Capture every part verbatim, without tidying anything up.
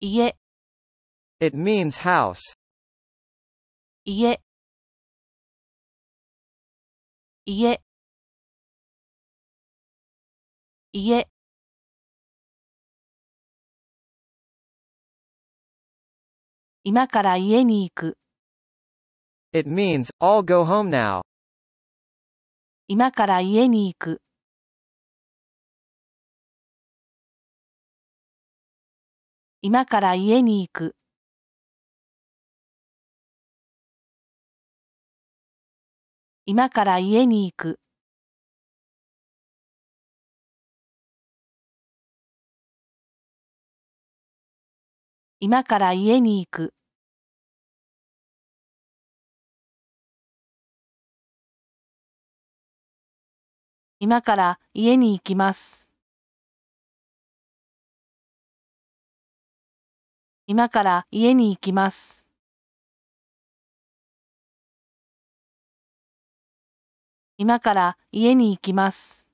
家 It means house. 家家家今から家に行く It means, I'll go home now. 今から家に行く今から家に行く今から家に行く今から家に行く今から家に行きます今から家に行きます今から家に行きます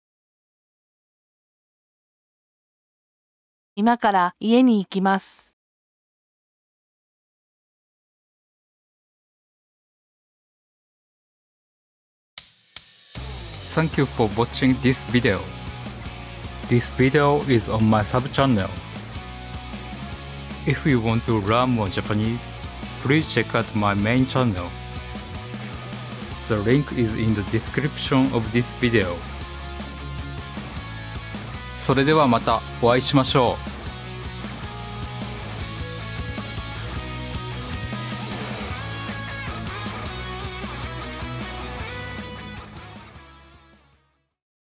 今から家に行きます Thank you for watching this video. This video is on my sub-channel. If you want to learn more Japanese, please check out my main channel. The link is in the description of this video. それではまたお会いしましょう。